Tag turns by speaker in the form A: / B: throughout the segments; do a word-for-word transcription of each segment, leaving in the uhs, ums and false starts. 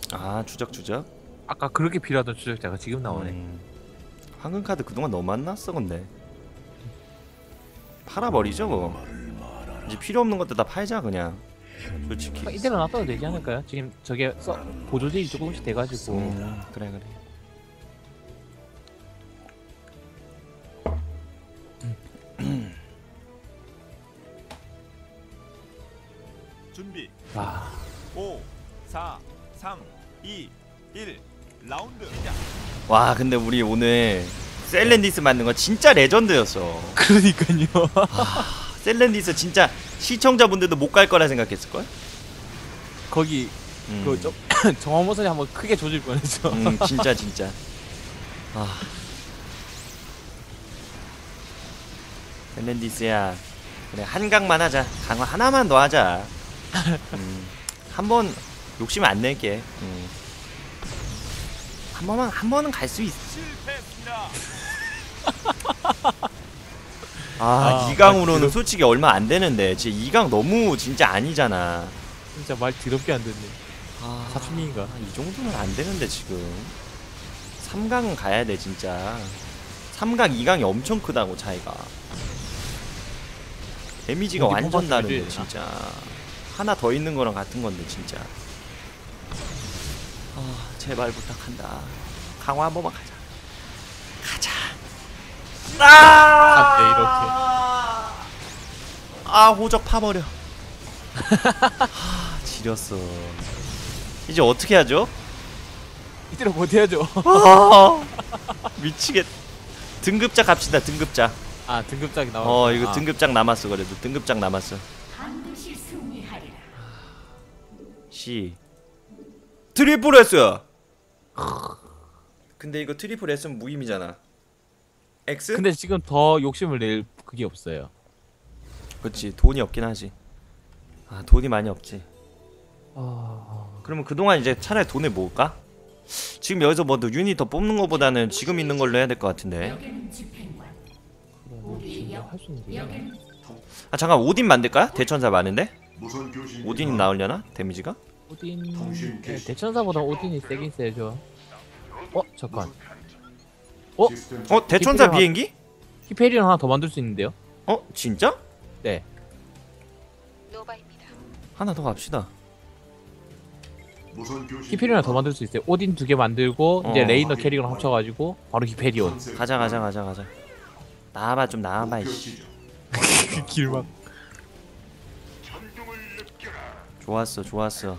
A: 아 추적 추적.
B: 아까 그렇게 필요하던 추적자가 지금 나오네.
A: 음. 황금 카드 그동안 너무 안 났어 근데. 팔아버리죠 뭐. 이제 필요 없는 것들 다 팔자 그냥. 솔직히.
B: 아, 이대로 놔둬도 되지 않을까요? 지금 저게 써, 보조딜이 조금씩 돼가지고.
A: 음, 그래 그래.
C: 준비.
B: 와.
C: 오, 사, 삼, 이, 일. 라운드 시작.
A: 와 근데 우리 오늘 셀렌디스 만든 거 진짜 레전드였어.
B: 그러니까요.
A: 아, 셀렌디스 진짜 시청자분들도 못 갈 거라 생각했을걸?
B: 거기
A: 음.
B: 그 좀 정화모선이 한번 크게 조질 뻔했죠.
A: 음 진짜 진짜. 아 셀렌디스야 그래 한강만 하자. 강화 하나만 더 하자. 음, 한번 욕심 안 낼게. 음. 한 번만 한 번은 갈 수 있어.
C: 실패했습니다.
A: 아,
B: 아,
A: 이 강으로는
B: 말 더럽-
A: 솔직히 얼마 안 되는데 진짜 이 강 너무 진짜 아니잖아.
B: 진짜 말 더럽게 안 듣네.
A: 아,
B: 사춘기인가?
A: 이 정도는 안 되는데 지금 삼 강은 가야 돼 진짜. 삼 강, 이 강이 엄청 크다고 차이가. 데미지가
B: 어디
A: 완전
B: 뽑았으면
A: 다른데
B: 되나?
A: 진짜. 하나 더 있는 거랑 같은 건데 진짜. 아, 제발 부탁한다. 강화 한 번만 가자. 가자. 아!
B: 아, 네, 이렇게.
A: 아, 호적 파버려. 하, 지렸어. 이제 어떻게 하죠?
B: 이대로 버텨야죠.
A: 아, 미치겠. 등급작 갑시다. 등급작.
B: 아, 등급작이 나와.
A: 어, 이거
B: 아.
A: 등급작 남았어. 그래도 등급작 남았어.
D: 반드시 승리하리라.
A: C 트리플 S. 근데 이거 트리플 S는 무의미잖아. X?
B: 근데 지금 더 욕심을 낼 그게 없어요.
A: 그렇지 돈이 없긴 하지. 아 돈이 많이 없지.
B: 아...
A: 그러면 그동안 이제 차라리 돈을 모을까? 지금 여기서 뭐 유닛 더 뽑는 거보다는 지금 있는 걸로 해야 될 것 같은데.
D: 여기는 집행관.
B: 할수 있는 게.
D: 여기는
A: 아 잠깐 오딘 만들까? 대천사 많은데?
E: 무선 교신
A: 오딘이 나오려나? 데미지가?
B: 오딘
E: 통신
B: 네,
E: 개시.
B: 대천사보다 오딘이 세긴 세죠. 어 잠깐. 어?
E: 시스템
A: 어 대천사
B: 히페리온
A: 비행기?
B: 히페리온 하나 더 만들 수 있는데요?
A: 어 진짜?
B: 네.
F: 노바입니다.
A: 하나 더 갑시다.
E: 무선 교신
B: 히페리온 하나 더 만들 수 있어요. 오딘 두 개 만들고
A: 어.
B: 이제 레이너 캐릭을 합쳐가지고 바로 히페리온.
A: 가자 가자 가자 가자. 나와봐 좀 나와봐 이씨.
B: 길막.
A: 좋았어 좋았어.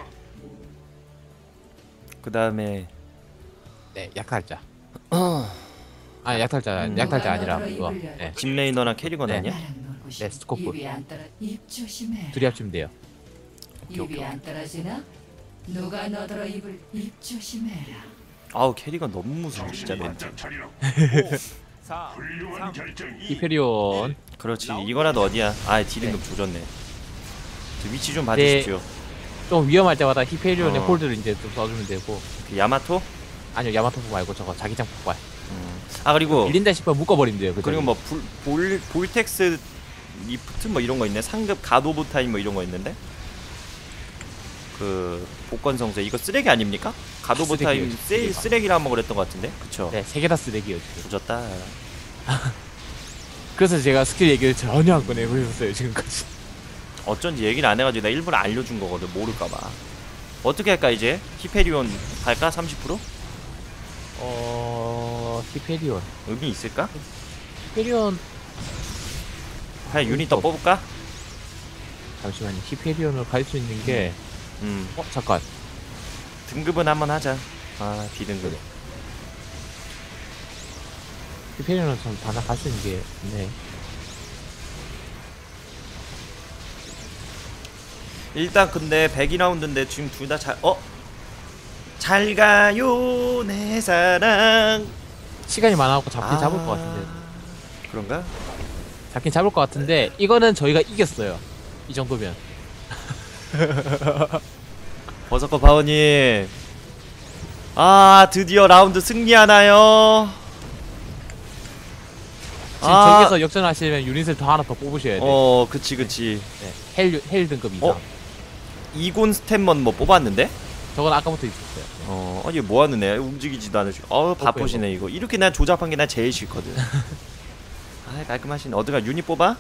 A: 그 다음에
B: 네, 약탈자. 아, 약탈자,
A: 음.
B: 약탈자 아니라 그거. 네,
A: 짐레이너랑 캐리건
B: 네.
A: 아니야?
B: 네, 스코프.
D: 입이 안 떨어. 입 조심해.
B: 둘이 합치면 돼요.
D: 입이 안 떨어지나? 누가 너더러 입을 입 조심해라.
A: 아우 캐리건 너무 무서워 진짜 멘트.
C: 오, 사, 삼, 이.
B: 히페리온.
A: 그렇지 이거라도 어디야. 아 딜임금 조졌네. 저 위치 좀
B: 네.
A: 봐주십시오.
B: 좀 위험할 때마다 히페리온의
A: 어.
B: 홀드를 이제 좀 써주면 되고.
A: 그 야마토?
B: 아니요, 야마토프 말고 저거 자기장 폭발.
A: 음. 아 그리고
B: 밀린다 싶으면 묶어버리면 돼요.
A: 그리고 뭐 불, 볼, 볼텍스 리프트 뭐 이런 거 있네. 상급 갓 오브 타임 뭐 이런 거 있는데. 그 복권 성세 이거 쓰레기 아닙니까? 갓 오브 타임
B: 쓰레기예요,
A: 세일
B: 쓰레기가.
A: 쓰레기라 한번 그랬던 것 같은데. 그쵸?
B: 네, 세 개 다 쓰레기예요 지금.
A: 조졌다.
B: 그래서 제가 스킬 얘기를 전혀 안 꺼내고 있었어요 지금까지.
A: 어쩐지 얘기를 안 해가지고 나 일부러 알려준 거거든. 모를까봐. 어떻게 할까 이제? 히페리온 갈까? 삼십 퍼센트?
B: 어, 히페리온.
A: 의미 있을까?
B: 히페리온.
A: 그냥 유닛 더 뽑을까?
B: 잠시만요. 히페리온을 갈 수 있는 게.
A: 음
B: 어, 잠깐.
A: 등급은 한번 하자. 아 비등급.
B: 히페리온은 좀 하나 갈 수 있는 게 있네.
A: 일단 근데 백 라운드인데 지금 둘 다 잘 어? 잘 가요 내 사랑.
B: 시간이 많아갖고 잡긴
A: 아,
B: 잡을 것 같은데.
A: 그런가?
B: 잡긴 잡을 것 같은데 이거는 저희가 이겼어요. 이 정도면.
A: 버섯커 바오님. 아 드디어 라운드 승리하나요?
B: 지금
A: 아.
B: 저기서 역전하시려면 유닛을 더 하나 더 뽑으셔야 돼요.
A: 어 그치 그치.
B: 네. 헬, 헬 등급 이상.
A: 어? 이곤 스탠먼 뭐 뽑았는데?
B: 저건 아까부터 있었어요. 네.
A: 어, 아니 뭐 하는 애? 움직이지도 않으시고. 어, 바쁘시네 이거. 이렇게 난 조잡한 게 난 제일 싫거든. 아, 깔끔하시네. 어디가 유닛 뽑아?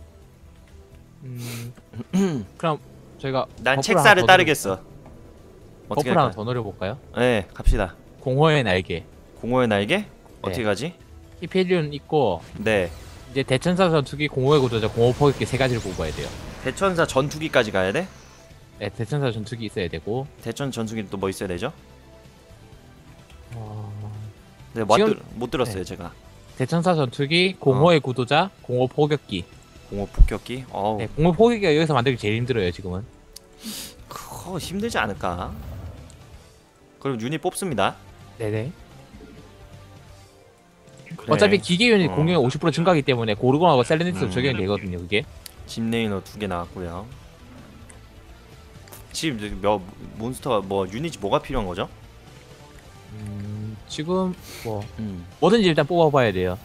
B: 음, 그럼 저희가
A: 난
B: 버프를
A: 책사를
B: 하나 더
A: 따르겠어.
B: 노려-
A: 어떻게
B: 버프를 하나
A: 할까?
B: 더 노려볼까요?
A: 네, 갑시다.
B: 공허의 날개.
A: 공허의 날개? 어떻게 가지?
B: 히페리온 있고
A: 네.
B: 이제 대천사 전투기, 공허의 구조자, 공허 포격기 세 가지를 뽑아야 돼요.
A: 대천사 전투기까지 가야 돼?
B: 네, 대천사 전투기 있어야 되고.
A: 대천 전투기 또 뭐 있어야 되죠?
B: 어...
A: 네, 못,
B: 지금-
A: 들, 못 들었어요
B: 네.
A: 제가.
B: 대천사 전투기, 공허의 구조자, 공허 포격기.
A: 공허 폭격기? 어우,
B: 네, 공허 포격기가 여기서 만들기 제일 힘들어요 지금은.
A: 그거 힘들지 않을까? 그럼 유닛 뽑습니다.
B: 네네.
A: 그래.
B: 어차피 기계 유닛
A: 어.
B: 공격이 오십 퍼센트 증가하기 때문에 고르곤하고 셀레니스도
A: 음.
B: 적용이 되거든요 그게.
A: 집레이너 두 개 나왔고요. 지금 저기 몇 몬스터 뭐 유닛이 뭐가 필요한 거죠?
B: 음, 지금 뭐
A: 음.
B: 뭐든지 일단 뽑아봐야 돼요.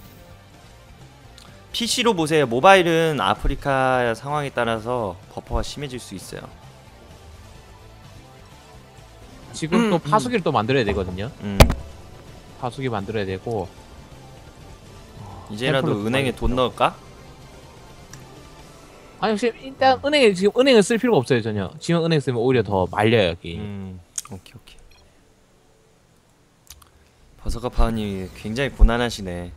A: 피시로 보세요. 모바일은 아프리카 상황에 따라서 버퍼가 심해질 수 있어요.
B: 지금
A: 음,
B: 또
A: 음.
B: 파수기를 또 만들어야 되거든요.
A: 음.
B: 파수기 만들어야 되고.
A: 이제라도
B: 템플로
A: 은행에 돈
B: 뽑아야겠죠.
A: 넣을까?
B: 아니 지금 일단 은행에 지금 은행을 쓸 필요가 없어요 전혀. 지금 은행 쓰면 오히려 더 말려요 게임.
A: 음. 오케이 오케이. 버섯가파님 굉장히 고난하시네.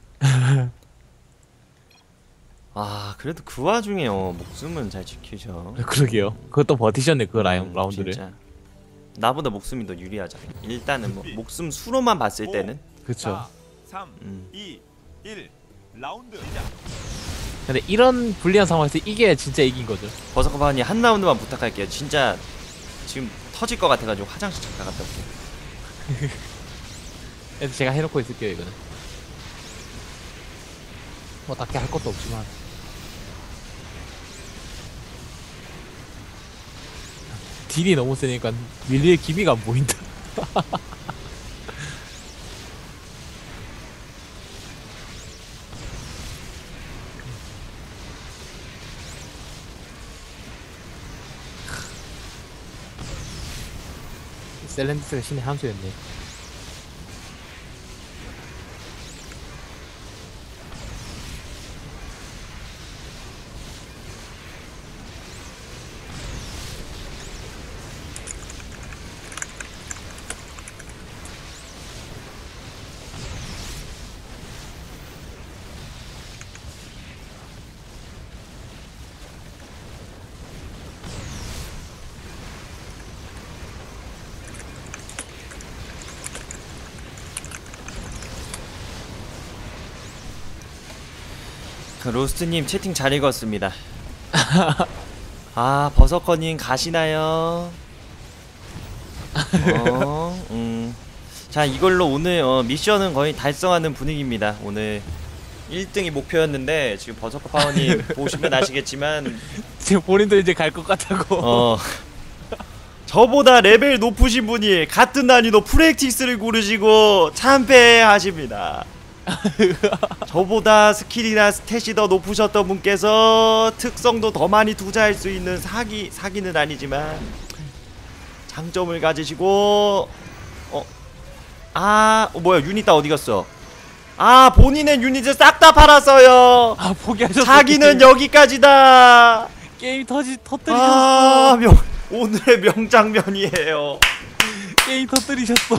A: 아 그래도 그 와중에요 목숨은 잘 지키죠.
B: 그러게요. 그것도 버티셨네 그 라운,
A: 음,
B: 라운드를.
A: 진짜. 나보다 목숨이 더 유리하잖아. 일단은 뭐 목숨 수로만 봤을 때는.
B: 그쵸.
C: 사, 삼,
A: 음.
C: 이, 일. 라운드 시작.
B: 근데 이런 불리한 상황에서 이게 진짜 이긴 거죠.
A: 버섯가파님 한 라운드만 부탁할게요. 진짜 지금 터질 것 같아가지고 화장실 잠깐 갔다 올게요.
B: 그래서 제가 해놓고 있을게요 이거는. 뭐 딱히 할 것도 없지만. 딜이 너무 세니까 윌리의 기미가 안 보인다. 셀렌디스가 신의 한 수였네.
A: 그 로스트님 채팅 잘 읽었습니다. 아 버섯커님 가시나요? 어, 음. 자 이걸로 오늘 어, 미션은 거의 달성하는 분위기입니다. 오늘 일 등이 목표였는데 지금 버섯커 파워님 보시면 아시겠지만
B: 지금 본인도 이제 갈 것 같다고.
A: 어 저보다 레벨 높으신 분이 같은 난이도 프랙티스를 고르시고 참패하십니다. 저보다 스킬이나 스탯이 더 높으셨던 분께서 특성도 더 많이 투자할 수 있는 사기, 사기는 아니지만 장점을 가지시고 어? 아 어, 뭐야 유닛 다 어디갔어? 아 본인의 유닛을 싹 다 팔았어요.
B: 아 포기하셨어.
A: 사기는 여기까지다.
B: 게임 터지 터뜨리셨어.
A: 아 명, 오늘의 명장면이에요.
B: 게임 터뜨리셨어.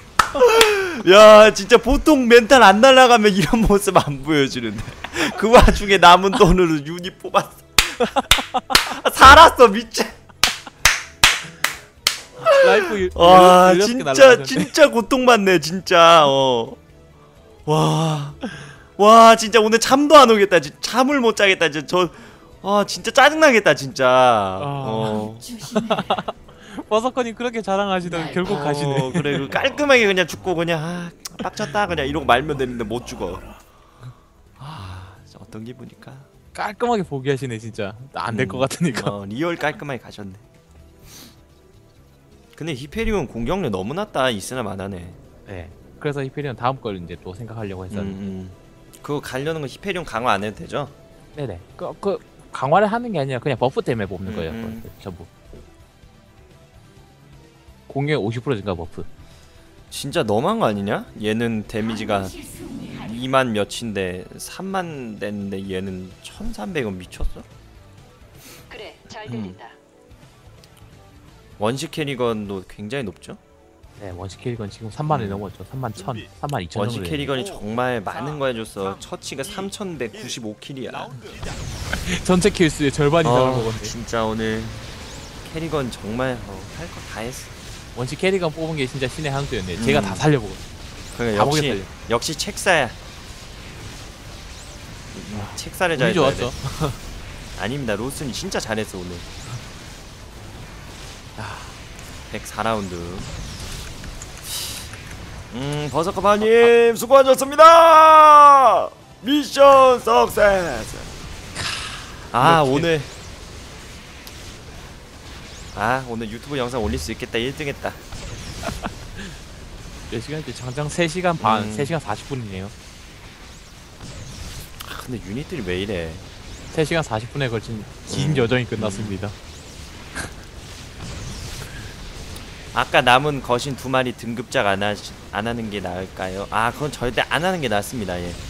A: 야 진짜 보통 멘탈 안 날아가면 이런 모습 안 보여주는데 그 와중에 남은 돈으로 유닛 뽑았어. 살았어 미친.
B: 라이프
A: 와
B: 열여섯 개
A: 진짜
B: 날라갔는데.
A: 진짜 고통받네 진짜. 어. 와. 와 진짜 오늘 잠도 안 오겠다. 진짜 잠을 못 자겠다. 진짜 저. 아 진짜 짜증나겠다 진짜. 어.
D: 조심해라.
B: 버섯커님 그렇게 자랑하시던 결국
A: 어,
B: 가시네.
A: 그래 그 깔끔하게 그냥 죽고 그냥 아 빡쳤다 그냥 이러고 말면 되는데 못 죽어. 아 진짜 어떤 기분일까?
B: 깔끔하게 포기하시네 진짜. 안 될 것
A: 음,
B: 같으니까.
A: 어, 리얼 깔끔하게 가셨네. 근데 히페리온 공격력 너무 낮다. 있으나 마나네.
B: 네. 그래서 히페리온 다음 걸 이제 또 생각하려고
A: 음,
B: 했었는데.
A: 음. 그거 가려는 거 히페리온 강화 안 해도 되죠?
B: 네네. 그, 그 강화를 하는 게 아니라 그냥 버프 때문에 뽑는
A: 음,
B: 거예요.
A: 음.
B: 그거 전부. 공격에 오십 퍼센트 증가 버프.
A: 진짜 너무한 거 아니냐? 얘는 데미지가 이만 몇인데 삼만 됐는데 얘는 천삼백은 미쳤어?
F: 그래, 잘
A: 음.
F: 들린다.
A: 원시 캐리건도 굉장히 높죠?
B: 네, 원시 캐리건 지금 삼만이
A: 음.
B: 넘었죠. 삼만 천, 삼만 이천
A: 원시
B: 정도.
A: 캐리건이
C: 오,
A: 정말 많은 거 해줬어.
C: 삼,
A: 처치가
C: 이,
A: 삼천백구십오 킬이야.
C: 라운드 시작.
B: 전체 킬수의 절반 이상을
A: 아,
B: 먹었네.
A: 진짜 오늘 캐리건 정말 어, 할 거 다 했어.
B: 원시 캐리건 뽑은 게 진짜 신의 한 수였네.
A: 음.
B: 제가 다 살려보고.
A: 그러니까
B: 다
A: 역시
B: 먹였어요.
A: 역시 책사야. 음, 책사를
B: 운이
A: 잘 줘야 돼.
B: 좋았죠.
A: 아닙니다. 로스는 진짜 잘했어 오늘. 백사 라운드. 음 버섯커파님 수고하셨습니다. 미션 석세스. 아
B: 그렇지.
A: 오늘 아 오늘 유튜브 영상 올릴 수 있겠다. 일 등 했다.
B: 몇 시간째? 장장 세 시간 반,
A: 음.
B: 세 시간 사십 분이네요.
A: 아, 근데 유닛들이 왜 이래?
B: 세 시간 사십 분에 걸친 긴
A: 음.
B: 여정이 끝났습니다.
A: 아까 남은 거신 두 마리 등급작 안, 하, 안 하는 게 나을까요? 아 그건 절대 안 하는 게 낫습니다. 예. 예.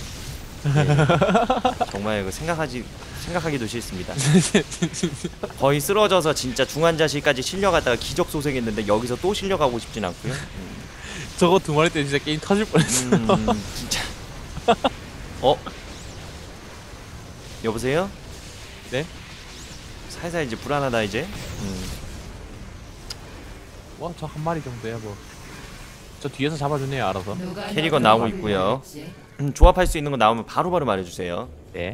A: 정말 그 생각하지 생각하기도 싫습니다. 거의 쓰러져서 진짜 중환자실까지 실려갔다가 기적 소생했는데 여기서 또 실려가고 싶진 않고요. 음,
B: 저거 두 마리 때 진짜 게임 터질 뻔했어.
A: 음 진짜. 어? 여보세요?
B: 네?
A: 살살 이제 불안하다 이제. 음.
B: 와, 저 한 마리 정도야 뭐. 저 뒤에서 잡아주네요, 알아서.
D: 누가
A: 캐리건
D: 너더러
A: 나오고
D: 입을
A: 있고요.
D: 입지?
A: 음, 조합할 수 있는 거 나오면 바로바로 말해주세요.
B: 네.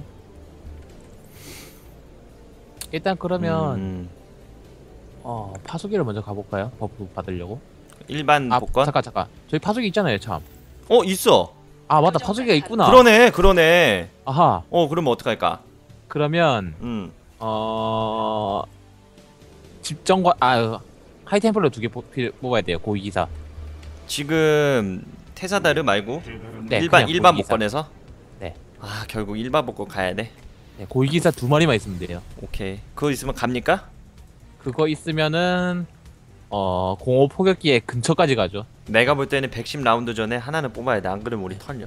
B: 일단 그러면
A: 음,
B: 어 파수기를 먼저 가볼까요? 버프 받으려고.
A: 일반
B: 아
A: 복권?
B: 잠깐 잠깐. 저희 파수기 있잖아요, 참.
A: 어 있어.
B: 아 맞다, 파수기가 있구나.
A: 그러네 그러네.
B: 아하.
A: 어 그러면 어떡할까?
B: 그러면
A: 음
B: 어 집정관 아 하이템플러 두 개 뽑아야 돼요, 고위기사.
A: 지금 테사다르 말고
B: 네,
A: 일반
B: 그냥
A: 일반
B: 고위기사.
A: 복권에서.
B: 네.
A: 아 결국 일반 복권 가야 돼.
B: 네, 고위기사 두 마리만 있으면 돼요.
A: 오케이. 그거 있으면 갑니까?
B: 그거 있으면은 어 공허 포격기의 근처까지 가죠.
A: 내가 볼 때는 백십 라운드 전에 하나는 뽑아야 돼. 안 그러면 우리 털려.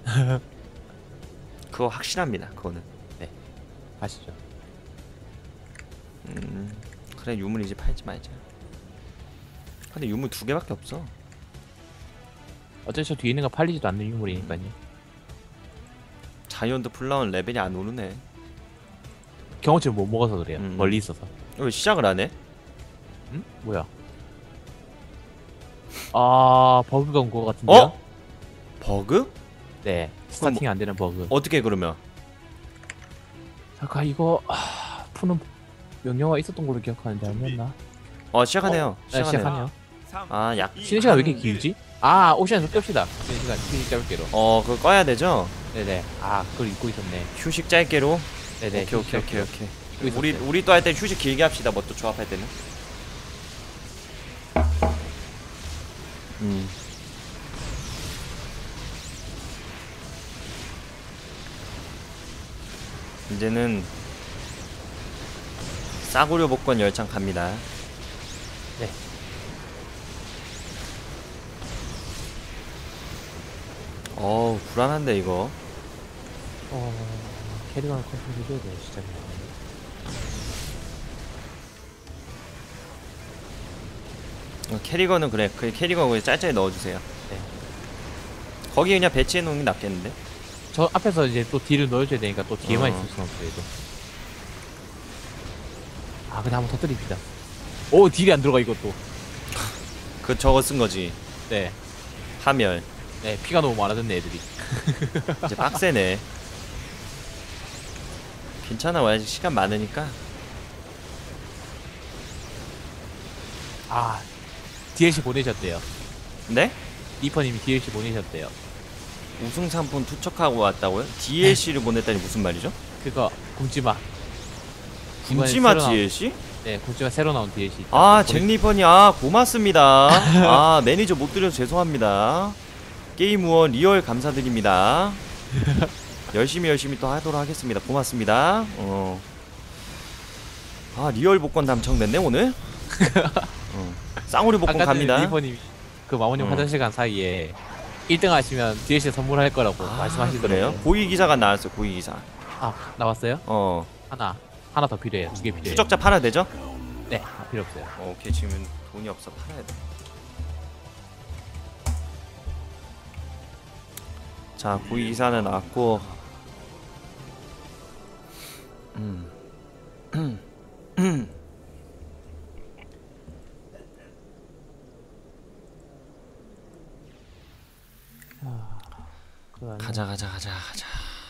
A: 그거 확실합니다. 그거는.
B: 가시죠.
A: 음 그래 유물 이제 팔지 말자. 근데 유물 두 개밖에 없어.
B: 어차피 저 뒤에 있는 거 팔리지도 않는 유물이니까요.
A: 자이언트 풀라운 레벨이 안 오르네.
B: 경험치를 못 먹어서 그래요.
A: 음.
B: 멀리 있어서.
A: 왜 시작을 안 해?
B: 응? 뭐야? 아 버그가 온 거 같은데요?
A: 어? 버그?
B: 네. 스타팅이 안 되는 버그.
A: 어떻게 그러면?
B: 잠깐 이거 아, 푸는 명령어가 있었던 걸로 기억하는데 아니었나?
A: 어 시작하네요.
B: 네,
A: 시작하네요.
B: 시작하네요.
C: 삼,
A: 아 약.
C: 이,
B: 쉬는 시간 왜 이렇게
C: 일.
B: 길지? 아 오션에서 끕시다. 쉬는 시간 휴식 짧게로.
A: 어 그거 꺼야 되죠?
B: 네네. 아 그걸 잊고 있었네.
A: 휴식 짧게로.
B: 네네.
A: 오케이
B: 휴식
A: 오케이 오케이
B: 짧게로.
A: 오케이.
B: 잊고
A: 우리
B: 있었어요.
A: 우리 또 할 때 휴식 길게 합시다. 뭐 또 조합할 때는. 음. 이제는 싸구려 복권 열창 갑니다.
B: 네.
A: 어우 불안한데 이거.
B: 어 캐리건을 컨트롤 해줘야 돼요 진짜.
A: 어, 캐리건은 그래. 그 캐리건 그냥 짤짤이 넣어주세요.
B: 네.
A: 거기 그냥 배치해 놓는 게 낫겠는데.
B: 저 앞에서 이제 또 딜을 넣어줘야 되니까 또 뒤에만
A: 어.
B: 있을 수는 없어요. 또. 아 근데 한번 터뜨립시다. 오 딜이 안 들어가 이것도.
A: 그 저거 쓴 거지.
B: 네.
A: 파멸.
B: 네 피가 너무 많아졌네 애들이.
A: 이제 빡세네. 괜찮아. 아직 시간 많으니까.
B: 아 디엘씨 보내셨대요.
A: 네?
B: 리퍼님이 디엘씨 보내셨대요.
A: 우승 상품 투척하고 왔다고요? 디엘씨를 보냈다니 무슨 말이죠?
B: 그거 굶지마. 이번에
A: 굶지마
B: 새로 나온-
A: 디엘씨?
B: 네 굶지마 새로 나온 디엘씨.
A: 아 잭리퍼니 아 고맙습니다. 아 매니저 못 드려서 죄송합니다. 게임우어 리얼 감사드립니다. 열심히 열심히 또 하도록 하겠습니다. 고맙습니다. 어. 아 리얼 복권 당첨됐네 오늘. 어. 쌍우리 복권
B: 아까 전에
A: 갑니다.
B: 리버님이 그 마모님
A: 음.
B: 화장실 간 사이에 일 등 하시면 디엘씨 선물할 거라고
A: 아,
B: 말씀하시더라고요.
A: 그래요? 고위 기사가 나왔어요. 고위 기사.
B: 아 나왔어요?
A: 어
B: 하나 하나 더 필요해요. 두 개 필요해요.
A: 추적자 팔아야 되죠?
B: 네, 아, 필요 없어요.
A: 어, 오케이 지금 돈이 없어 팔아야 돼. 자 고위 기사는 나왔고. 음.
B: 그다음에
A: 가자 가자 가자 가자.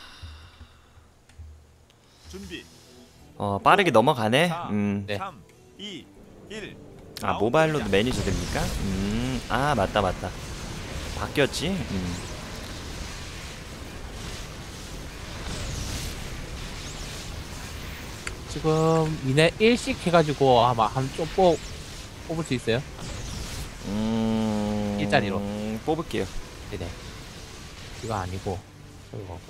C: 준비.
A: 어 빠르게 넘어가네.
C: 사,
A: 음.
B: 네.
C: 삼, 이, 일.
A: 아 모바일로도 매니저 됩니까? 음. 아 맞다 맞다. 바뀌었지. 음.
B: 지금 미네 일씩 해가지고 아마 한좀 뽑 뽑을 수 있어요?
A: 음.
B: 일자리로.
A: 뽑을게요.
B: 네네. 이거 아니고 저기 가고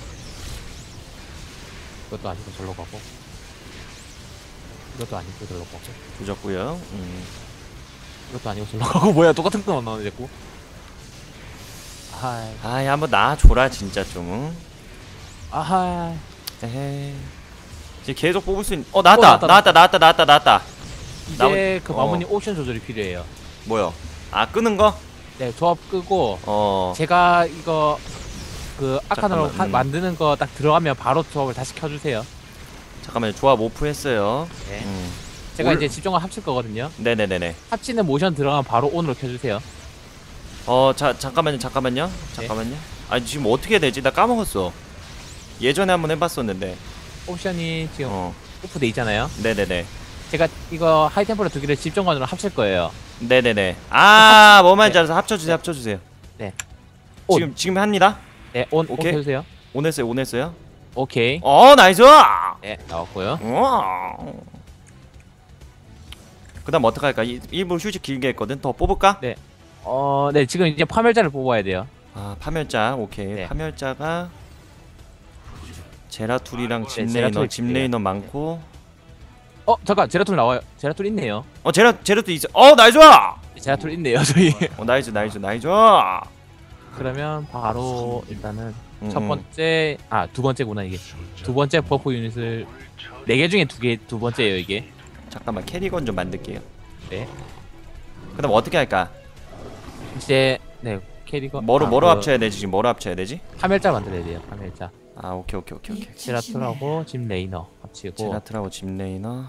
B: 이것도 아니고 절로 가고 이것도 아니고 절로 가고
A: 조졌고요. 음.
B: 이것도 아니고 절로 가고 뭐야 똑같은 것만 나오네 자꾸. 아하이
A: 아이 한번 놔줘라 진짜 좀.
B: 아하이
A: 에헤이. 지금 계속 뽑을 수 있는. 어
B: 어,
A: 나왔다
B: 나왔다,
A: 나왔다 나왔다 나왔다 나왔다.
B: 이제
A: 나머지-
B: 그
A: 어.
B: 마모님 옵션 조절이 필요해요.
A: 뭐요? 아 끄는 거?
B: 네 조합 끄고
A: 어.
B: 제가 이거 그 아카나로
A: 잠깐만,
B: 하-
A: 음.
B: 만드는 거 딱 들어가면 바로 조합을 다시 켜주세요.
A: 잠깐만요. 조합 오프했어요.
B: 네.
A: 음.
B: 제가
A: 올-
B: 이제 집중을 합칠 거거든요.
A: 네네네네.
B: 합치는 모션 들어가면 바로 온으로 켜주세요.
A: 어, 자 잠깐만요, 잠깐만요, 잠깐만요. 아니 지금 어떻게 해야 되지? 나 까먹었어. 예전에 한번 해봤었는데.
B: 옵션이 지금
A: 어,
B: 오프돼 있잖아요.
A: 네네네,
B: 제가 이거 하이템플러 두 개를 집중관으로 합칠 거예요.
A: 네네네. 아, 뭐 말인지 알아서 합쳐주세요, 합쳐주세요.
B: 네. 온.
A: 지금 지금 합니다.
B: 네, 온, 온
A: 오케이.
B: 켜주세요.
A: 오냈어요, 오냈어요.
B: 오케이.
A: 어, 나이스.
B: 네, 나왔고요.
A: 어. 그다음 어떡 할까? 이- 일부러 휴식 길게 했거든. 더 뽑을까?
B: 네. 어, 네, 지금 이제 파멸자를 뽑아야 돼요.
A: 아, 파멸자. 오케이.
B: 네.
A: 파멸자가 제라툴이랑
B: 네,
A: 집레이너,
B: 제라툴
A: 집레이너 많고.
B: 어, 잠깐, 제라툴 나와요. 제라툴 있네요.
A: 어, 제라 제라툴 있어. 어, 나이스.
B: 제라툴 있네요, 저희.
A: 어, 나이스, 나이스, 나이스.
B: 그러면 바로 일단은
A: 음,
B: 첫
A: 음.
B: 번째, 아, 두 번째구나, 이게. 두 번째 버프 유닛을 네 개 중에 두 개, 두 번째예요, 이게.
A: 잠깐만 캐리건 좀 만들게요.
B: 네.
A: 그다음 어떻게 할까?
B: 이제, 네, 캐리건.
A: 뭐로
B: 아,
A: 뭐로
B: 그
A: 합쳐야 되지? 지금 뭐로 합쳐야 되지?
B: 파멸자 만들어야 돼요, 파멸자.
A: 아 오케이 오케이 오케이 오케이.
B: 제라툴하고 집 레이너 합치고.
A: 제라툴하고 집레이너.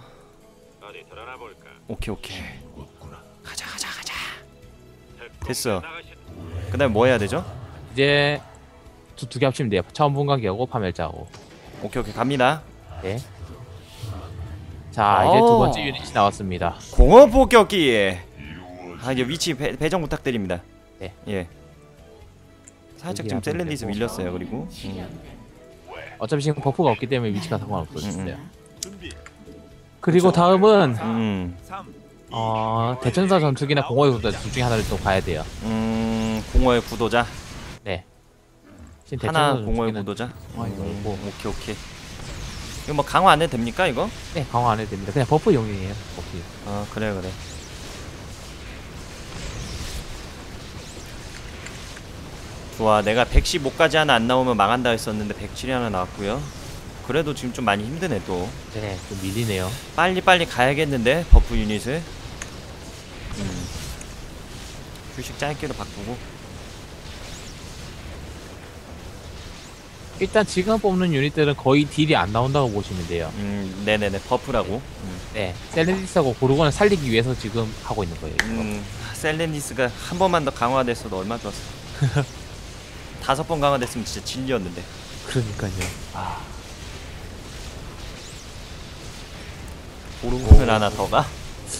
A: 오케이 오케이. 가자 가자 가자. 됐어. 그다음 뭐 해야 되죠?
B: 이제 두 두 개 합치면 돼요. 차원 분광기하고 파멸자하고.
A: 오케이 오케이 갑니다.
B: 네. 자, 이제
A: 오.
B: 두 번째 유닛이 나왔습니다.
A: 공업 폭격기. 아 이제 위치 배, 배정 부탁드립니다.
B: 네.
A: 예. 살짝
B: 여기
A: 지금
B: 앞에
A: 셀렌디스
B: 되고.
A: 밀렸어요. 그리고 음.
B: 어차피 지금 버프가 없기 때문에 위치가 상관없어졌어요.
A: 음,
C: 준비.
B: 그리고 다음은
A: 음,
C: 삼,
B: 어, 대천사 전투기나 공허의 구도자 둘 중에 하나를 또 가야 돼요.
A: 음 공허의 구도자.
B: 네. 지금
A: 하나
B: 대천사
A: 공허의
B: 전투기는-
A: 구도자.
B: 아, 이거
A: 음,
B: 뭐.
A: 오케이 오케이. 이거 뭐 강화 안 해도 됩니까 이거?
B: 네, 강화 안 해도 됩니다. 그냥 버프용이에요. 버프.
A: 아 그래 그래. 좋아 내가 백십오까지 하나 안 나오면 망한다 했었는데 백칠이 하나 나왔고요. 그래도 지금 좀 많이 힘드네 또.
B: 네, 좀 밀리네요.
A: 빨리빨리 가야겠는데 버프 유닛을. 음. 휴식 짧게로 바꾸고.
B: 일단 지금 뽑는 유닛들은 거의 딜이 안 나온다고 보시면 돼요.
A: 음 네네네 버프라고. 음,
B: 네, 셀렌디스하고 고르곤을 살리기 위해서 지금 하고 있는 거예요. 이거.
A: 음 셀렌디스가 한 번만 더 강화됐어도 얼마나 좋았어. 다섯 번 강화됐으면 진짜 진리였는데.
B: 그러니까요. 아,
A: 오른손을 하나 더 가?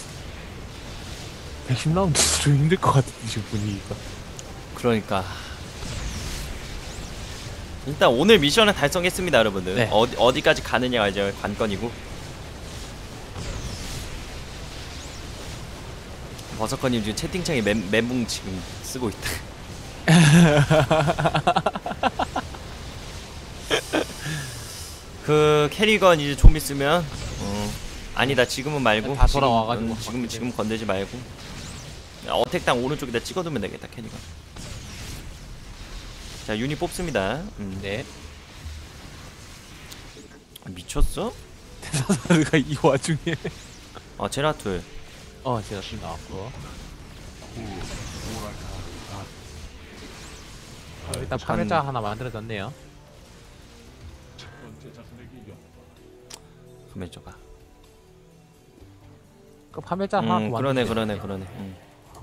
B: 백십 라운드 좀 힘들 것 같은데 지금 분위기가.
A: 그러니까 일단 오늘 미션을 달성했습니다 여러분들.
B: 네.
A: 어디, 어디까지 가느냐가 이제 관건이고. 버서커님 지금 채팅창에 멘, 멘붕 지금 쓰고 있다. 그 캐리건 이제 좀 있으면 어, 아니다 지금은 말고
B: 다 돌아와가지고
A: 지금, 음, 지금 지금 건들지 말고 야, 어택당 오른쪽에다 찍어두면 되겠다 캐니가. 자 유닛 뽑습니다. 음.
B: 네.
A: 아, 미쳤어?
B: 테사사르가 이 와중에
A: 아 제라툴.
B: 어 제가 좀 나왔고. 어, 일단 파멸자 하나 만들어졌네요.
A: 그러면 줘봐.
B: 그 파멸자 하나
A: 음
B: 더
A: 그러네
B: 만들면
A: 그러네 그러네. 음.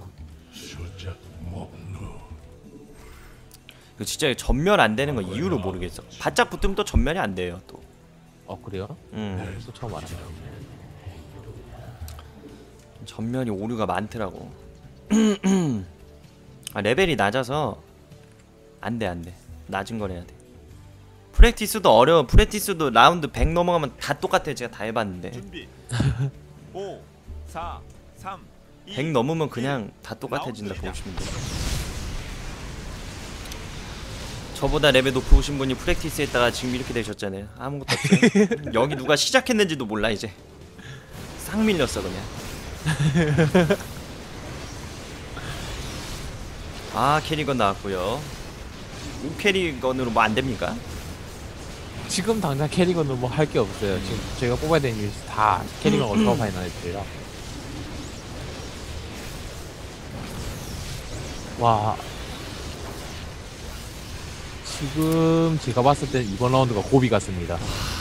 A: 그 진짜 전멸 안 되는 거 이유를 모르겠어. 바짝 붙으면 또 전멸이 안 돼요 또.
B: 어 그래요?
A: 음.
B: 또 처음 알았네.
A: 전멸이 오류가 많더라고. 아, 레벨이 낮아서 안돼 안돼. 낮은 걸 해야 돼. 프랙티스도 어려워. 프랙티스도 라운드 백 넘어가면 다 똑같아요. 제가 다 해봤는데
C: 준비. 오, 사, 삼, 이,
A: 백 넘으면 그냥 다 똑같아진다
C: 라운드
A: 보시면 돼. 저보다 레벨 높으신 분이 프랙티스 했다가 지금 이렇게 되셨잖아요. 아무것도 없어요. 여기 누가 시작했는지도 몰라 이제. 싹 밀렸어 그냥. 아 캐리건 나왔고요. 우 캐리건으로 뭐 안됩니까?
B: 지금 당장 캐리건은 뭐 할 게 없어요. 지금 제가 뽑아야 되는 유닛 다 캐리건 얼마 파이널 애들이라. 와. 지금 제가 봤을 때 이번 라운드가 고비 같습니다.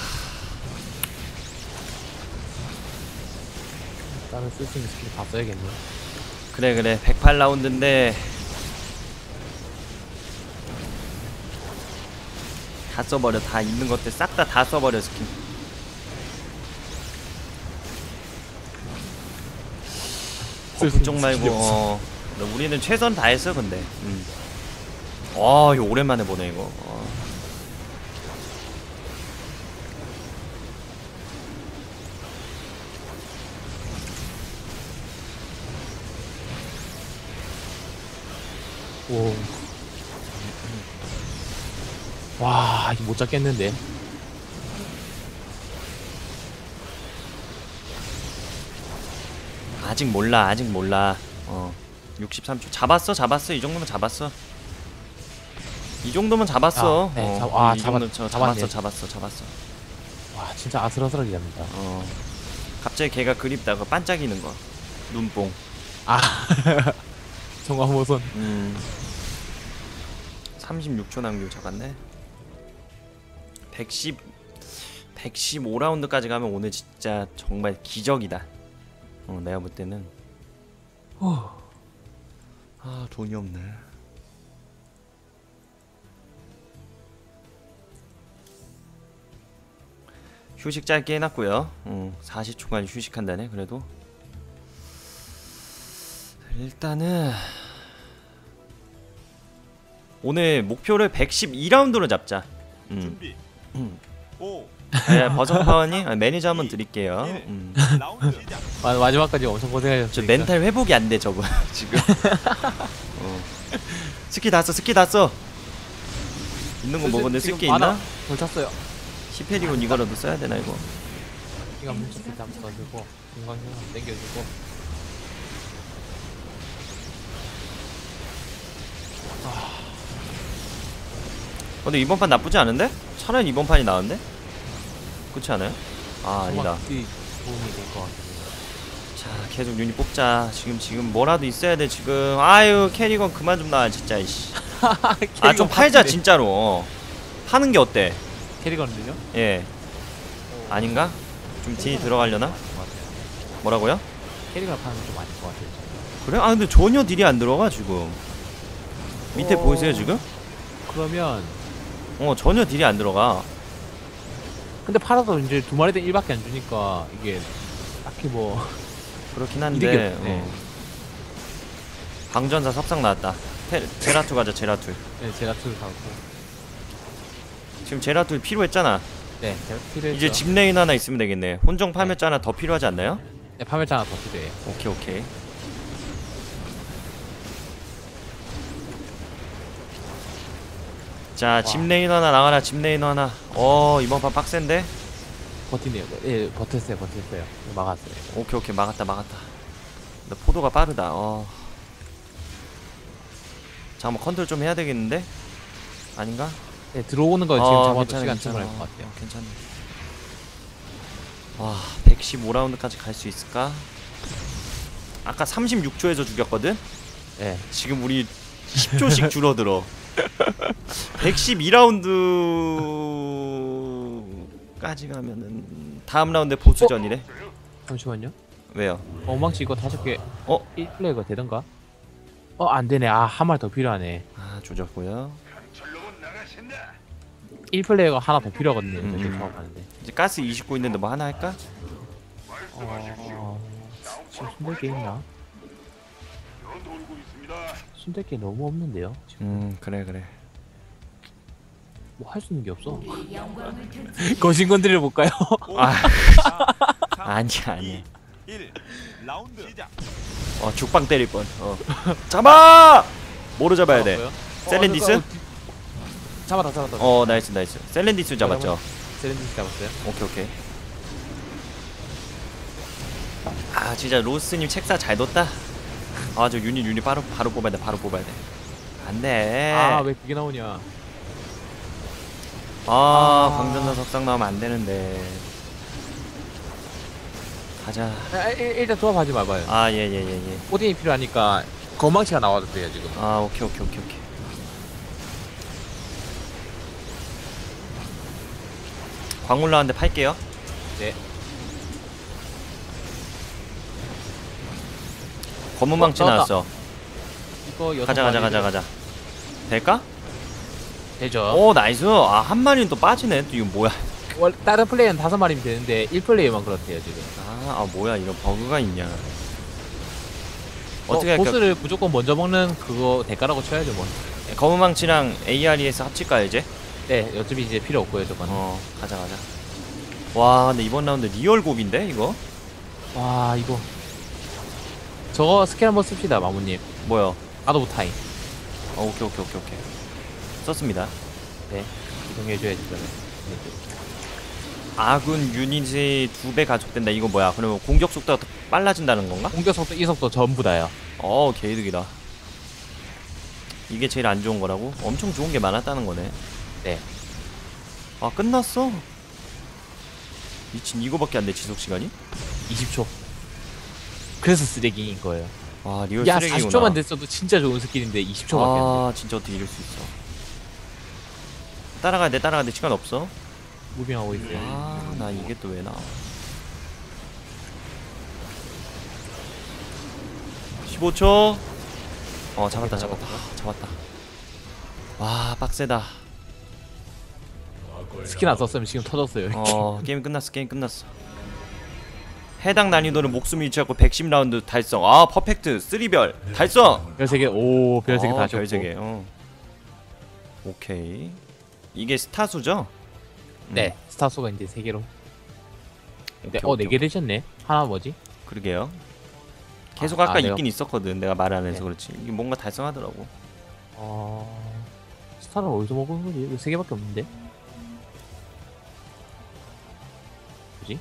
B: 일단은 쓸 수 있는 스킬 다 써야겠네요.
A: 그래 그래 백팔 라운드인데 다 써버려. 다 있는 것들 싹 다 다 써버려 스킨. 버프 쪽 말고 어, 우리는 최선 다했어 근데. 음. 와 이거 오랜만에 보네 이거. 어.
B: 오. 와, 이거 못 잡겠는데.
A: 아직 몰라 아직 몰라. 어 육십삼 초 잡았어 잡았어. 이 정도면 잡았어. 이 정도면 잡았어.
B: 아, 네,
A: 어,
B: 잡- 아,
A: 이
B: 잡았-
A: 정도면 저-
B: 잡았네.
A: 잡았어 잡았어 잡았어.
B: 와, 진짜 아슬아슬하게 잡는다.
A: 어 갑자기 걔가 그립다. 그 반짝이는 거 눈뽕.
B: 아, 정화모선.
A: 음 삼십육 초 남기고 잡았네. 백십 백십오 라운드까지 가면 오늘 진짜 정말 기적이다. 어 내가 볼 때는. 아 돈이 없네. 휴식 짧게 해놨고요. 음, 사십 초간 휴식한다네. 그래도 일단은 오늘 목표를 백십이 라운드로 잡자. 음.
C: 준비.
A: 음.
C: 오,
A: 아, 버섯파워니 아, 매니저 한번 드릴게요. 음.
C: 라운드 시작.
B: 마, 마지막까지 엄청
A: 저
B: 고생하셨으니까.
A: 멘탈 회복이 안 돼 저거 지금. 어. 스킬 다 써, 스킬 다 써. 있는 거 먹었는데 쓸 게 있나?
B: 덜 찼어요.
A: 시페리온 이거라도 써야 되나 이거?
B: 이거 문자 때 한번 던지고 공간형 한번 땡겨주고.
A: 근데 이번 판 나쁘지 않은데? 차라리 이번 판이 나은데? 그렇지 않아요? 아 아니다.
B: 정확히 도움이 될 것 같아요.
A: 자 계속 유닛 뽑자. 지금 지금 뭐라도 있어야 돼 지금. 아유 캐리건 그만 좀 나와 진짜 이씨. 아 좀 팔자 진짜로. 어. 파는 게 어때?
B: 캐리건은요?
A: 예. 아닌가? 좀 딜이 들어가려나? 뭐라고요?
B: 캐리건 파는 게 좀 아닐 것 같아요.
A: 그래? 아 근데 전혀 딜이 안 들어가 지금. 밑에
B: 어...
A: 보이세요 지금?
B: 그러면
A: 어 전혀 딜이 안 들어가.
B: 근데 팔아도 이제 두 마리 된 일밖에 안 주니까 이게 딱히 뭐
A: 그렇긴
B: 이득이
A: 한데.
B: 없네.
A: 어. 방전사 섭상 나왔다. 테, 제라툴 가자 제라툴.
B: 네, 제가 투를 사고.
A: 지금 제라툴 필요했잖아.
B: 네, 제가 필요했죠.
A: 이제 집 레인 하나 있으면 되겠네. 혼종 파멸자 하나 더 필요하지 않나요?
B: 네, 파멸자 하나 더 필요해요.
A: 오케이 오케이. 자, 집 레인 하나 나가라. 집 레인 하나. 어, 이번 판 빡센데?
B: 버티네요. 예, 버텼어요, 버텼어요. 막았어요.
A: 오케이 오케이 막았다 막았다. 근데 포도가 빠르다. 어. 잠깐만 컨트롤 좀 해야 되겠는데? 아닌가?
B: 네, 들어오는 거 지금
A: 어,
B: 잡아도
A: 괜찮아,
B: 시간
A: 괜찮아.
B: 충분할 것 같아요.
A: 괜찮네. 와, 백십오 라운드까지 갈 수 있을까? 아까 삼십육 초에서 죽였거든?
B: 네.
A: 지금 우리 십 초씩 줄어들어. 백십이 라운드까지 가면은 다음 라운드에 보스전이래.
B: 잠시만요.
A: 왜요?
B: 엉망치 이거 다섯 개.
A: 어?
B: 일 플레이가 되던가? 어, 안 되네. 아, 한 마리 더 필요하네.
A: 아, 조졌고요.
B: 일 플레이가 하나 더 필요하거든요.
A: 음.
B: 이제 작업하는데.
A: 이제 가스 이십구 있는데 뭐 하나 할까?
B: 어... 지금 손댈 게 있나? 손댈 게 너무 없는데요. 지금
A: 음, 그래 그래.
B: 뭐 할 수 있는 게 없어.
D: 이 영광을 펼치
B: 거신 건드려 볼까요?
A: 아,
C: 사, 삼,
A: 아니야 아니야.
C: 일. 라운드 시작.
A: 어, 죽방 때릴 뻔. 어. 잡아! 뭐로 잡아야 돼?
B: 잡았고요.
A: 셀렌디스?
B: 어, 뒤- 잡았다 잡았다.
A: 어, 나이스 나이스. 셀렌디스 잡았죠.
B: 셀렌디스 잡았어요.
A: 오케이 오케이. 아, 진짜 로스님 책사 잘 뒀다. 아, 저 유닛 유닛 바로 바로 뽑아야 돼. 바로 뽑아야 돼. 안 돼.
B: 아, 왜 그게 나오냐?
A: 아, 광전사 석상 나오면 안 되는데. 가자.
B: 아, 일, 일단 조합하지 말아요.
A: 아, 예, 예, 예, 예.
B: 오딘이 필요하니까 건망치가 나와도 돼요 지금.
A: 아, 오케이, 오케이, 오케이, 오케이. 광물 나왔는데 팔게요.
B: 네.
A: 검은망치
B: 어,
A: 나왔어.
B: 이거 여섯
A: 가자, 가자,
B: 마리
A: 가자, 가자. 될까?
B: 되죠.
A: 오, 나이스. 아, 한 마리는 또 빠지네. 또 이거 뭐야?
B: 원래 다른 플레이는 다섯 마리면 되는데 일 플레이만 그렇대요 지금.
A: 아, 아 뭐야? 이런 버그가 있냐?
B: 어,
A: 어떻게 할까?
B: 보스를 무조건 먼저 먹는 그거 대가라고 쳐야죠 뭐.
A: 검은망치랑 에이알이에스 합칠까 이제?
B: 네, 어차피 이제 필요 없고요 저건.
A: 어, 가자, 가자. 와, 근데 이번 라운드 리얼 곱인데 이거?
B: 와 이거. 저거 스킬 한번 씁시다 마무님.
A: 뭐요?
B: 아도 오브 타임.
A: 어, 오케이, 오케이, 오케이, 오케이. 썼습니다.
B: 네. 이동해줘야지 저는. 네.
A: 아군 유닛이 두 배 가속된다. 이거 뭐야? 그러면 공격 속도가 더 빨라진다는 건가?
B: 공격 속도, 이속도 전부 다요.
A: 어, 개이득이다. 이게 제일 안 좋은 거라고? 엄청 좋은 게 많았다는 거네.
B: 네.
A: 아, 끝났어. 미친, 이거밖에 안 돼, 지속 시간이?
B: 이십 초. 그래서 쓰레기인 거예요.
A: 아, 리얼
B: 야,
A: 쓰레기구나.
B: 사십 초만 됐어도 진짜 좋은 스킬인데 이십 초밖에 안 돼.
A: 아, 진짜 어떻게 이럴 수 있어. 따라가야 돼, 따라가야 돼. 시간 없어.
B: 무빙하고 있어요.
A: 아, 나 이게 또 왜 나와. 십오 초. 어, 잡았다, 잡았다. 아, 잡았다. 와, 빡세다.
B: 스킬 안 썼으면 지금 터졌어요.
A: 어, 게임 끝났어, 게임 끝났어. 해당 난이도는 목숨 잃지않고 백십 라운드 달성. 아, 퍼펙트. 쓰리 별 달성.
B: 별 세 개, 오, 별 세 개
A: 어,
B: 다 줬고.
A: 별 세 개. 어. 오케이. 이게 스타수죠?
B: 네, 스타소가 이제 세 개로. 네,
A: 오케이,
B: 어,
A: 오케이,
B: 네 개 되셨네. 하나 뭐지?
A: 그러게요. 계속
B: 아,
A: 아까
B: 아, 내가-
A: 있긴 있었거든. 내가 말 안 해서
B: 네.
A: 그렇지. 이게 뭔가 달성하더라고.
B: 어, 스타를 어디서 먹은 거지? 왜 세 개밖에 없는데? 뭐지?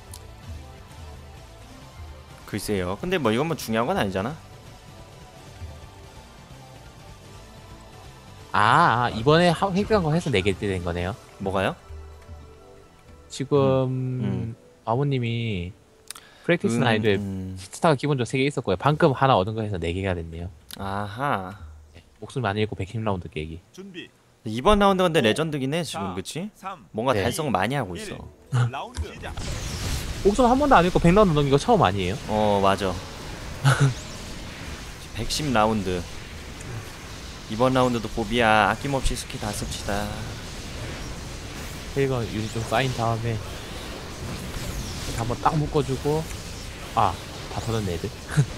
A: 글쎄요. 근데 뭐 이건 뭐 중요한 건 아니잖아.
B: 아, 아 이번에 하- 획득한 거 해서 네 개 된 거네요.
A: 뭐가요?
B: 지금
A: 음.
B: 아버님이 프랙티스
A: 음,
B: 난이도에
A: 음.
B: 스타가 기본적으로 세 개 있었고요. 방금 하나 얻은 거 해서 네 개가 됐네요.
A: 아하.
B: 목숨 안 잃고 백십 라운드 깨기.
C: 준비.
A: 이번 라운드 근데
C: 오,
A: 레전드긴 해 지금.
C: 사,
A: 그치?
C: 삼.
A: 뭔가
B: 네.
A: 달성을 많이 하고 있어.
C: 일. 라운드 시작.
B: 목숨 한 번도 안 잃고 백 라운드 넘긴 거 처음 아니에요?
A: 어, 맞아. 백십 라운드. 이번 라운드도 고비야. 아낌없이 스킬 다 씁시다.
B: 캐리건 유닛 좀 쌓인 다음에 이렇게 한번 딱 묶어주고, 아, 다 터졌네 애들.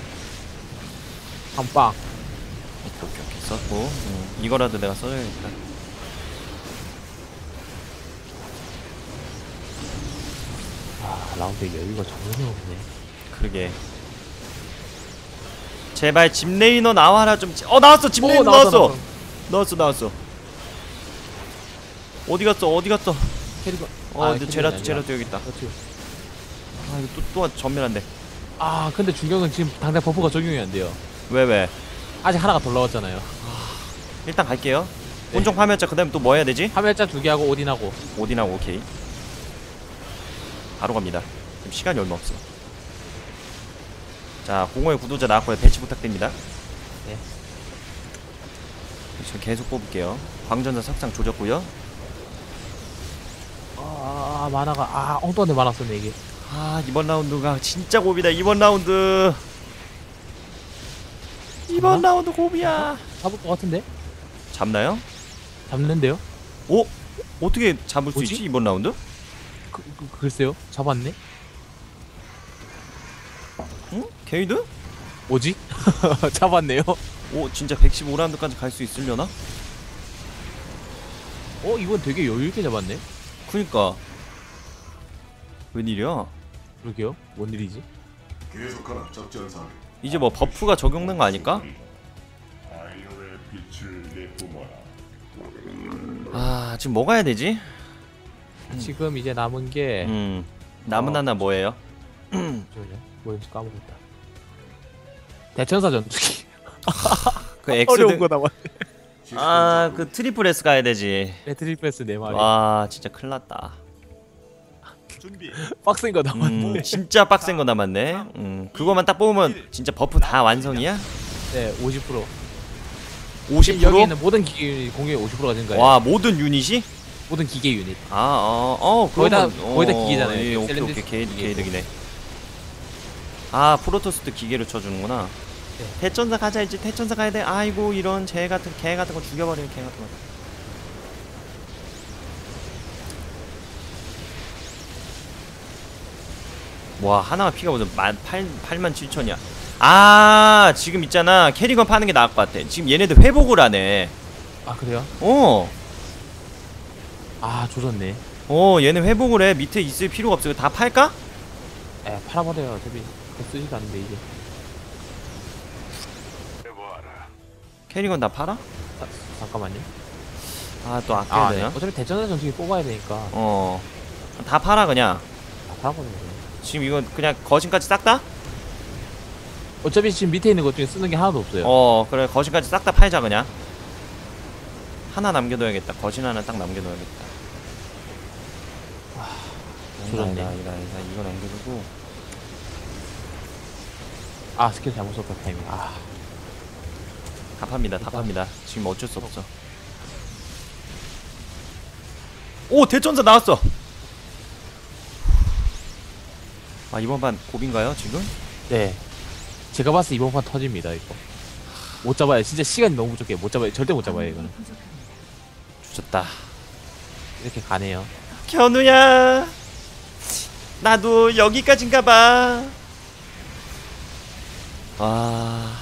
B: 한 빵.
A: 오케이, 오케이, 오케이. 썼고. 음, 이거라도 내가 써야겠다.
B: 아, 라운드에 여유가 전혀 없네.
A: 그러게. 제발 집레이너 나와라 좀. 어, 나왔어. 집레이너
B: 오, 나왔어,
A: 나왔어.
B: 나왔어.
A: 나왔어, 나왔어. 어디 갔어? 어디 갔어?
B: 캐리건.
A: 어,
B: 아,
A: 근데
B: 캐리건이
A: 제라토
B: 아니라.
A: 제라토 여기 있다.
B: 그렇지.
A: 아, 이거 또 또 전멸한데.
B: 아, 근데 중경은 지금 당장 버프가 적용이 안 돼요.
A: 왜 왜?
B: 아직 하나가 더 나왔잖아요.
A: 일단 갈게요.
B: 네.
A: 본종 파멸자 그 다음에 또 뭐 해야 되지?
B: 화멸자 두 개 하고 오딘하고.
A: 오딘하고 오케이. 바로 갑니다. 지금 시간이 얼마 없어. 자, 공허의 구도자 나왔고요. 배치 부탁드립니다.
B: 네.
A: 지금 계속 뽑을게요. 광전사 석상 조졌고요.
B: 아, 아 만화가 아 엉뚱한데 만화 썼네 이게.
A: 아, 이번 라운드가 진짜 고비다. 이번 라운드. 이번
B: 잡나?
A: 라운드 고비야.
B: 잡을 것 같은데?
A: 잡나요?
B: 잡는데요?
A: 오? 어떻게 잡을 수
B: 뭐지?
A: 있지 이번 라운드?
B: 그, 그, 글쎄요. 잡았네?
A: 응? 게이드?
B: 뭐지? 잡았네요.
A: 오, 진짜 백십오 라운드까지 갈 수 있으려나?
B: 어 이건 되게 여유있게 잡았네.
A: 그니까 웬일이야?
B: 그러게요. 뭔 일이지?
E: 계속하라 작전상.
A: 이제 뭐 버프가 적용된 거 아닐까?
E: 아이러의 빛을 내뿜어라.
A: 아, 지금 뭐 가야 되지?
B: 지금 이제 남은 게
A: 음, 남은
B: 어.
A: 하나 뭐예요?
B: 잠시만요. 뭐였지 까먹었다. 대천사 전투기.
A: 그 엑스
B: 어려운 거 남았네.
A: 아, 그 트리플 S 가야 되지.
B: 배트리패스 네 마리.
A: 와, 진짜 큰일 났다.
C: 준비.
B: 빡센 거 남았네.
A: 음, 진짜 빡센 거 남았네. 음, 그거만 딱 뽑으면 진짜 버프 다 완성이야?
B: 네, 오십 퍼센트.
A: 오십 퍼센트?
B: 여기 있는 모든 기계 유닛 공격이 오십 퍼센트가 증가해요.
A: 와, 모든 유닛이?
B: 모든 기계 유닛.
A: 아, 어, 어,
B: 거의 다-
A: 그러면,
B: 거의 다
A: 어,
B: 기계잖아요.
A: 예, 오케이,
B: 셀렌디스
A: 오케이, 게이드,
B: 기계.
A: 게이득이네. 아, 프로토스도 기계로 쳐주는구나.
B: 네.
A: 대천사 가자, 이제 대천사 가야 돼. 아이고, 이런 개 같은, 개 같은 거 죽여버려, 개 같은 거. 와, 하나가 피가 무슨 팔만 칠천이야. 아, 지금 있잖아. 캐리건 파는 게 나을 것 같아. 지금 얘네들 회복을 하네.
B: 아 그래요?
A: 어.
B: 아 조졌네.
A: 어, 얘네 회복을 해. 밑에 있을 필요가 없어. 다 팔까?
B: 에 팔아버려요. 어차피 그거 쓰지도 않는데 이제.
A: 캐리건 다 팔아?
B: 아, 잠깐만요.
A: 아, 또 아껴야
B: 아 네.
A: 되나?
B: 어차피 대전사 전투기 뽑아야 되니까
A: 어. 다 팔아 그냥.
B: 다 팔아버려요. 그냥.
A: 지금 이건 그냥 거신까지 싹 다?
B: 어차피 지금 밑에 있는 것 중에 쓰는 게 하나도 없어요.
A: 어, 그래. 거신까지 싹 다 팔자 그냥. 하나 남겨둬야겠다. 거신 하나 딱 남겨둬야겠다.
B: 조졌네.
A: 아니다, 아니다, 아니다. 이거 남겨두고.
B: 아 스킬 잘못 썼다 타이밍. 아
A: 다 팝니다. 다 팝니다. 지금 어쩔 수 없어. 오, 대천사 나왔어. 아, 이번 판 고비인가요 지금?
B: 네. 제가 봤을 때 이번 판 터집니다 이거. 못 잡아요. 진짜 시간이 너무 부족해. 못 잡아요. 절대 못 잡아요 이거는.
A: 주셨다.
B: 이렇게 가네요.
A: 견우야, 나도 여기까지인가봐. 아,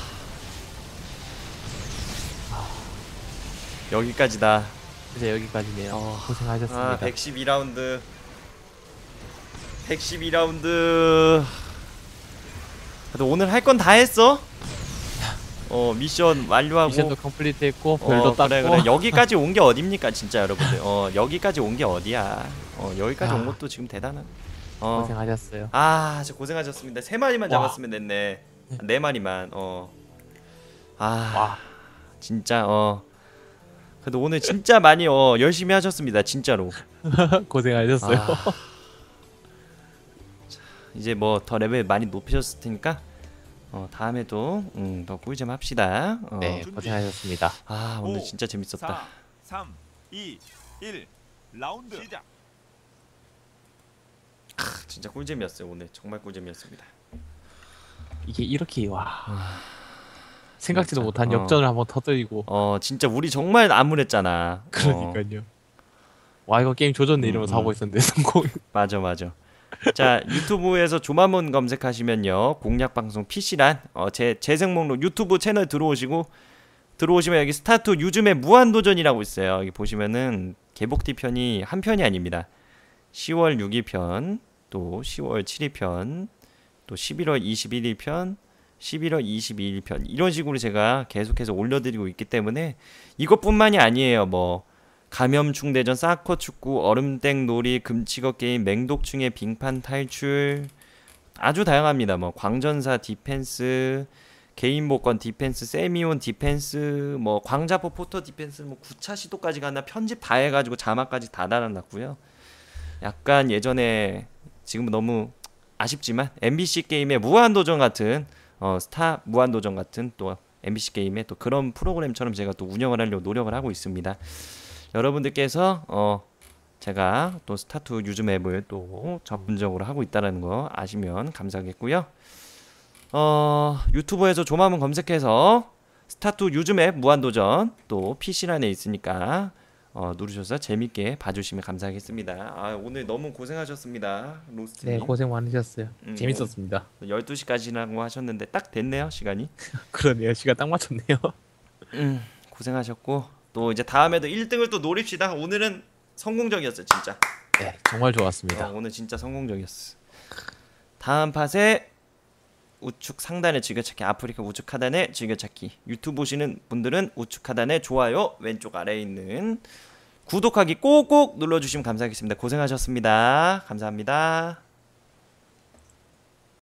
A: 여기까지다.
B: 이제 여기까지네요.
A: 어.
B: 고생하셨습니다.
A: 아, 백십이 라운드. 백십이 라운드. 그래도 오늘 할 건 다 했어. 어, 미션 완료하고.
B: 미션도 컴플리트 했고 별도
A: 어,
B: 땄고.
A: 그래 그래. 여기까지 온 게 어딥니까 진짜 여러분들. 어, 여기까지 온 게 어디야. 어, 여기까지
B: 아.
A: 온 것도 지금 대단한. 어.
B: 고생하셨어요.
A: 아, 진짜 고생하셨습니다. 세 마리만
B: 와.
A: 잡았으면 됐네. 네 마리만. 어. 아,
B: 와.
A: 진짜 어. 그래도 오늘 진짜 많이 어 열심히 하셨습니다. 진짜로.
B: 고생하셨어요.
A: 아. 자, 이제 뭐 더 레벨 많이 높이셨을 테니까 어, 다음에도 음, 더 꿀잼 합시다. 어.
B: 네, 고생하셨습니다.
A: 아, 오늘
C: 오,
A: 진짜 재밌었다.
C: 사, 삼, 이, 일. 라운드 시작.
A: 아, 진짜 꿀잼이었어요. 오늘 정말 꿀잼이었습니다.
B: 이게 이렇게 와. 생각지도
A: 진짜.
B: 못한
A: 어.
B: 역전을 한번 터뜨리고.
A: 어, 진짜 우리 정말 암울했잖아. 어,
B: 그러니까요. 와 이거 게임 조졌네 이러면서
A: 음,
B: 하고 있었는데 성공.
A: 맞아, 맞아. 자, 유튜브에서 조마몬 검색하시면요, 공략 방송 피시란 어, 제 재생 목록 유튜브 채널 들어오시고 들어오시면 여기 스타트 요즘에 무한 도전이라고 있어요. 여기 보시면은 개복티 편이 한 편이 아닙니다. 시월 육일 편, 또 시월 칠일 편, 또 십일월 이십일일 편, 십일월 이십이일 편 이런 식으로 제가 계속해서 올려드리고 있기 때문에 이것뿐만이 아니에요. 뭐 감염충 대전, 사커 축구, 얼음땡 놀이, 금치거 게임, 맹독충의 빙판 탈출 아주 다양합니다. 뭐 광전사 디펜스, 개인 복권 디펜스, 세미온 디펜스, 뭐 광자포 포터 디펜스, 뭐 구 차 시도까지 갔나 편집 다 해가지고 자막까지 다 달아놨고요. 약간 예전에 지금 너무 아쉽지만 엠비씨 게임의 무한도전 같은 어, 스타 무한도전 같은 또 엠비씨 게임의 또 그런 프로그램처럼 제가 또 운영을 하려고 노력을 하고 있습니다. 여러분들께서 어 제가 또 스타투 유즈 맵을 또 전문적으로 하고 있다는 거 아시면 감사하겠고요. 어 유튜브에서 조마문 검색해서 스타투 유즈 맵 무한도전 또 피씨란에 있으니까 어, 누르셔서 재밌게 봐주시면 감사하겠습니다. 아, 오늘 너무 고생하셨습니다, 로스트님.
B: 네, 고생 많으셨어요.
A: 음,
B: 재밌었습니다.
A: 열두 시까지라고 하셨는데 딱 됐네요, 시간이.
B: 그러네요. 시간 딱 맞췄네요.
A: 음, 고생하셨고 또 이제 다음에도 일 등을 또 노립시다. 오늘은 성공적이었어, 진짜.
B: 네, 정말 좋았습니다.
A: 어, 오늘 진짜 성공적이었어. 다음 팟에 우측 상단의 즐겨찾기, 아프리카 우측 하단의 즐겨찾기, 유튜브 보시는 분들은 우측 하단의 좋아요 왼쪽 아래에 있는 구독하기 꼭꼭 눌러주시면 감사하겠습니다. 고생하셨습니다. 감사합니다.